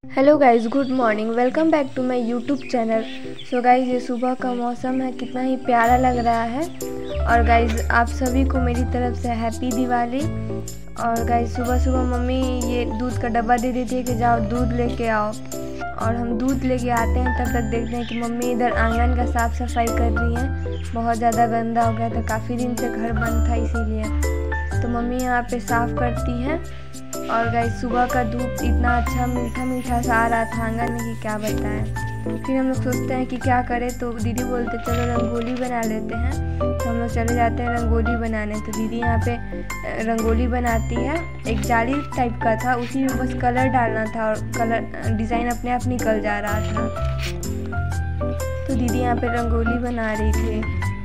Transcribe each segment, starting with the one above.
Hello guys, good morning. Welcome back to my YouTube channel. So guys, ये सुबह का मौसम है, कितना ही प्यारा लग रहा है। और गाइज़, आप सभी को मेरी तरफ से हैप्पी दिवाली। और गाइज़, सुबह सुबह मम्मी ये दूध का डब्बा दे देती है कि जाओ दूध लेके आओ। और हम दूध लेके आते हैं, तब तक देखते हैं कि मम्मी इधर आंगन का साफ़ सफाई कर रही हैं। बहुत ज़्यादा गंदा हो गया था, काफ़ी दिन से घर बंद था, इसीलिए तो मम्मी यहाँ पे साफ़ करती हैं। और गाइस, सुबह का धूप इतना अच्छा मीठा मीठा सा आ रहा था आंगन में कि क्या बताएं। फिर हम लोग सोचते हैं कि क्या करें, तो दीदी बोलते चलो रंगोली बना लेते हैं। तो हम लोग चले जाते हैं रंगोली बनाने। तो दीदी यहाँ पे रंगोली बनाती है। एक जाली टाइप का था, उसी में बस कलर डालना था और कलर डिज़ाइन अपने आप निकल जा रहा था। तो दीदी यहाँ पे रंगोली बना रही थी।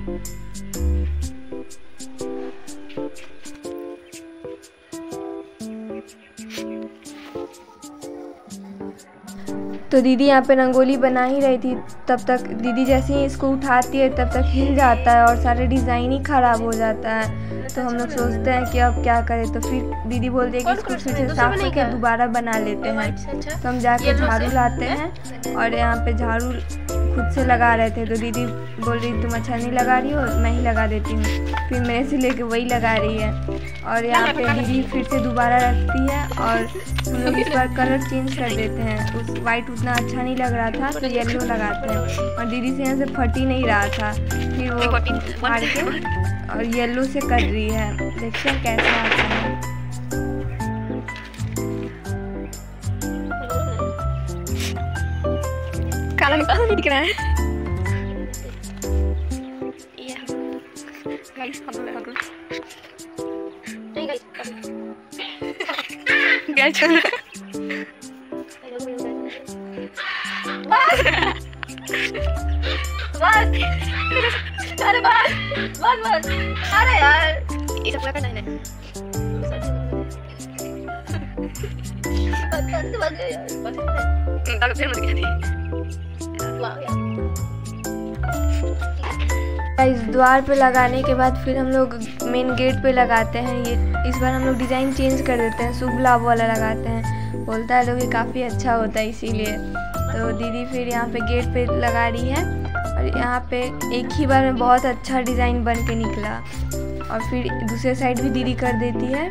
तो दीदी यहाँ पे रंगोली बना ही रही थी, तब तक दीदी जैसे ही इसको उठाती है तब तक हिल जाता है और सारे डिज़ाइन ही ख़राब हो जाता है। तो हम लोग सोचते हैं कि अब क्या करें। तो फिर दीदी बोलती है कि इसको फिर से साफ करके दोबारा बना लेते हैं। तो हम जाके झाड़ू लाते हैं और यहाँ पे झाड़ू खुद से लगा रहे थे। तो दीदी बोल रही तुम अच्छा नहीं लगा रही हो, मैं ही लगा देती हूँ। फिर मेरे से लेके वही लगा रही है। और यहाँ पे दीदी फिर से दोबारा रखती है और हम लोग इस बार कलर चेंज कर देते हैं। उस वाइट उतना अच्छा नहीं लग रहा था तो येलो लगाते हैं। और दीदी से यहाँ से फट ही नहीं रहा था, फिर वो फाड़ के और येलो से कर रही है। देखते हैं कैसा आता है। काला नहीं दिख रहा है। अरे बस अरे यार ये सब करना है इस द्वार पे लगाने के बाद फिर हम लोग मेन गेट पे लगाते हैं। ये इस बार हम लोग डिज़ाइन चेंज कर देते हैं, शुभ लाभ वाला लगाते हैं। बोलता है लोग ये काफ़ी अच्छा होता है, इसीलिए। तो दीदी फिर यहाँ पे गेट पे लगा रही है और यहाँ पे एक ही बार में बहुत अच्छा डिज़ाइन बन के निकला। और फिर दूसरे साइड भी दीदी कर देती है।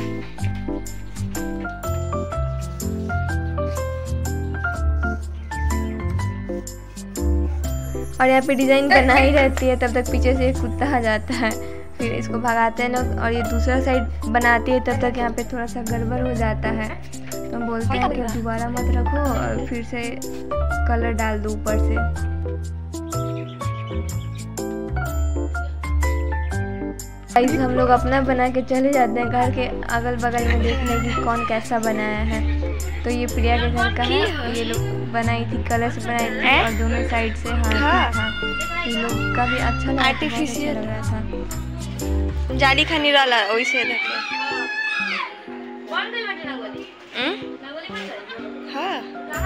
और यहाँ पे डिज़ाइन बना ही रहती है, तब तक पीछे से एक कुत्ता आ जाता है। फिर इसको भगाते हैं लोग और ये दूसरा साइड बनाती है, तब तक यहाँ पे थोड़ा सा गड़बड़ हो जाता है। तो हम बोलते हैं कि दोबारा मत रखो और फिर से कलर डाल दो ऊपर से। गाइस, हम लोग अपना बना के चले जाते हैं घर के अगल बगल में देखने की कौन कैसा बनाया है। तो ये प्रिया के घर का है। ये लोग बनाई थी, कलर से बनाई थी और दोनों साइड से हाथ था। ये लोग का भी अच्छा लग रहा था। जाली खानी वाला वैसे देखे। हाँ,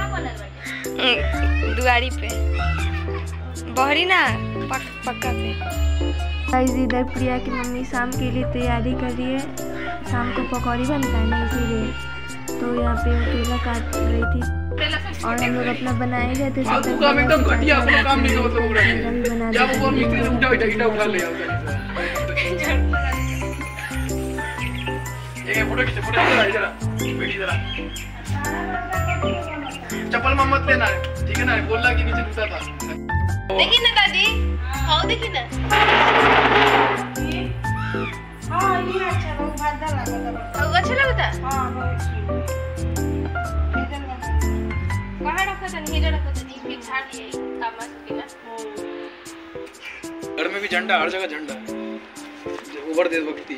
दुआरी पे बहरी ना पक्का पे। गाइस, इधर प्रिया की मम्मी शाम के लिए तैयारी कर रही है। शाम को पकौड़ी बनता है ना, इसीलिए। तो यहाँ पे केला काट रही थी और हम लोग अपना बनाए गए थे। चप्पल मत लेना, ठीक है ना? बोलना कि नीचे जूता था। देखिए ना दादी, हाँ देखिए ना। हाँ, ये अच्छा बहुत भद्दा लगा था। अच्छा लगा था। हाँ, बहुत कहाँ रखा था? नीचे रखा था। नीचे झाड़ दिए कामा से ना। घर में भी झंडा, हर जगह झंडा है। उभर देशभक्ति।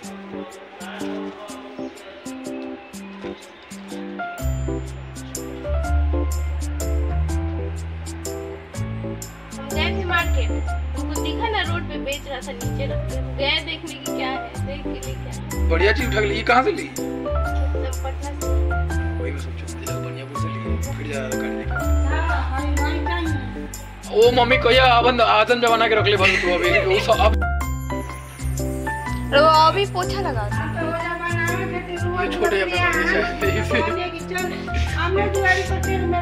मार्केट उनको दिखा ना, रोड पे बेच रहा था, नीचे रख गए देखने की क्या है, देख के ले क्या बढ़िया चीज उठा ली। ये कहाँ से ली? सब पटना से। वही मैं सोचूं बढ़िया से ली, फिर जा करने का। हाँ, ओ मम्मी कहिया आदम जमाना के रख ले भल तू अभी वो सब अब अभी पोछा लगा छोटे हमने दुआरी पर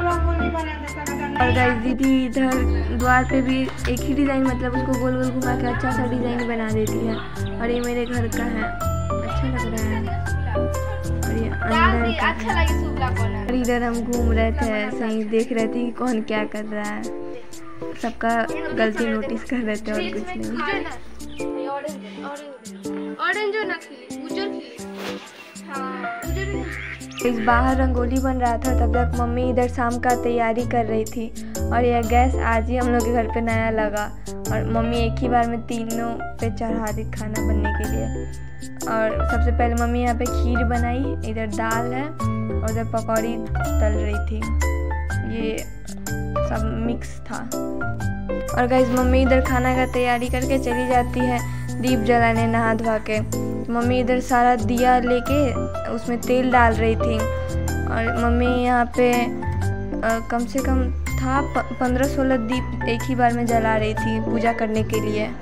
और गाइस दीदी इधर द्वार पे भी एक ही डिज़ाइन, मतलब उसको गोल गोल घुमा के अच्छा सा डिज़ाइन बना देती है। और ये मेरे घर का है, अच्छा लग रहा है। और ये अंदर का अच्छा लगे शुभला कोना। और इधर हम घूम रहे थे, ऐसे ही देख रहे थे कि कौन क्या कर रहा है। सबका गलती नोटिस कर रहे थे और कुछ नहीं। ऑरेंज हो ना खिली, उजर खिली। हाँ उजर। इस बाहर रंगोली बन रहा था, तब तक मम्मी इधर शाम का तैयारी कर रही थी। और यह गैस आज ही हम लोग के घर पे नया लगा और मम्मी एक ही बार में तीनों पे चढ़ा दी खाना बनने के लिए। और सबसे पहले मम्मी यहाँ पे खीर बनाई, इधर दाल है और उधर पकौड़ी तल रही थी। ये सब मिक्स था। और गाइस मम्मी इधर खाना का तैयारी करके चली जाती है दीप जलाने नहा धोवा के। मम्मी इधर सारा दिया लेके उसमें तेल डाल रही थी। और मम्मी यहाँ पे कम से कम था 15-16 दीप एक ही बार में जला रही थी पूजा करने के लिए।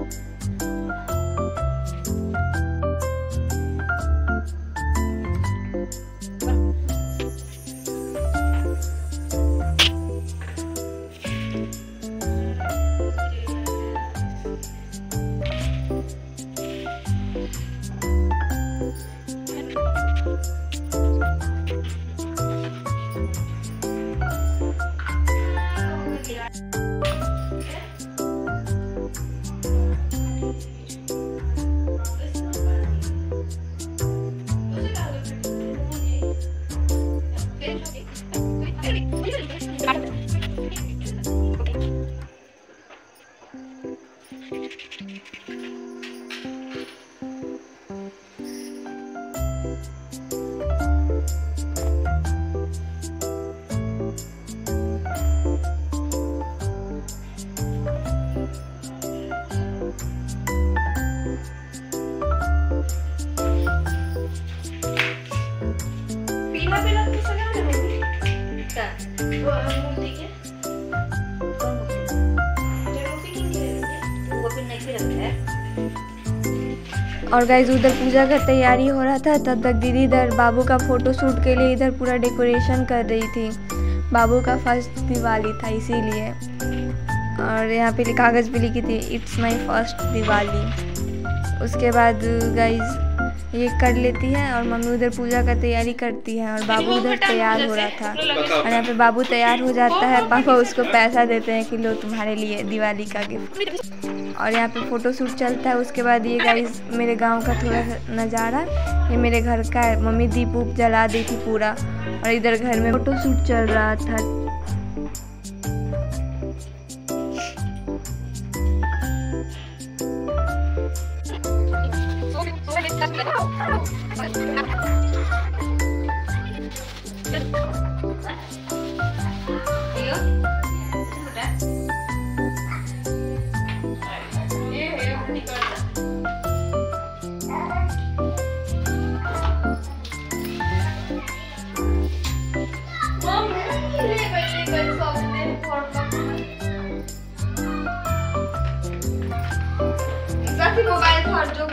और गाइस उधर पूजा का तैयारी हो रहा था, तब तक दीदी इधर बाबू का फ़ोटो शूट के लिए इधर पूरा डेकोरेशन कर रही थी। बाबू का फर्स्ट दिवाली था इसीलिए। और यहाँ पे कागज़ पे लिखी थी इट्स माय फर्स्ट दिवाली। उसके बाद गाइस ये कर लेती है और मम्मी उधर पूजा का तैयारी करती है और बाबू उधर तैयार हो रहा था। और यहाँ पे बाबू तैयार हो जाता है, पापा उसको पैसा देते हैं कि लो तुम्हारे लिए दिवाली का गिफ्ट। और यहाँ पे फ़ोटो शूट चलता है। उसके बाद ये गाइस मेरे गांव का थोड़ा सा नज़ारा, ये मेरे घर का है। मम्मी दीप उप जला दी थी पूरा और इधर घर में फ़ोटो शूट चल रहा था। मोबाइल थोड़ा जो